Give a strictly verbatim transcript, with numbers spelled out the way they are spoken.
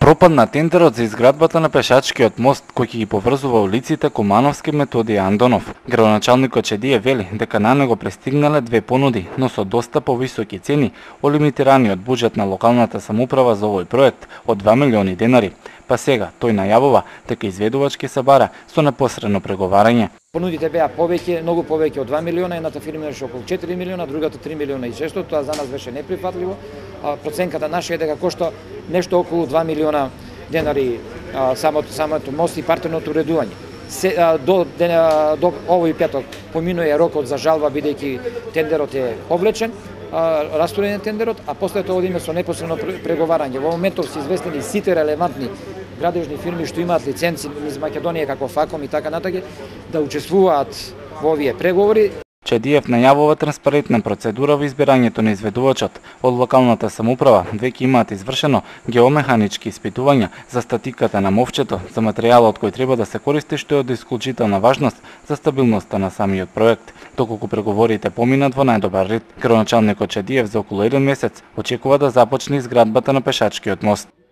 Пропадна тендерот за изградбата на пешачкиот мост кој ќе ги поврзува улиците Кумановски, Методи и Андонов. Градоначалникот Чедиев вели дека на него пристигнале две понуди, но со доста повисоки цени од лимитираниот буџет на локалната самоуправа за овој проект од два милиони денари. Па сега тој најавува дека изведувачки се бара со непосредно преговарање. Понудите беа повеќе, многу повеќе од два милиона, едната фирма беше околу четири милиона, другата три милиона и шестsto, тоа за нас беше неприфатливо. А проценката наша е дека кошта нешто околу два милиона денари а, самото самото мост и партерното уредување. Се, а, до, а, до овој петок поминува рокот за жалба бидејќи тендерот е повлечен, растурен тендерот, а после тоа одиме со непосредно преговарање. Во моментов се известени сите релевантни градежни фирми што имаат лиценци низ Македонија како Факом и така натаму да учествуваат во овие преговори. Чедиев најавува транспарентна процедура во избирањето на изведувачот. Од локалната самоуправа веќе имаат извршено геомеханички испитувања за статиката на мовчето, за материјалот кој треба да се користи, што е од исклучителна важност за стабилноста на самиот проект. Доколку преговорите поминат во најдобар ред, градоначалникот Чедиев за околу еден месец очекува да започне изградбата на пешачкиот мост.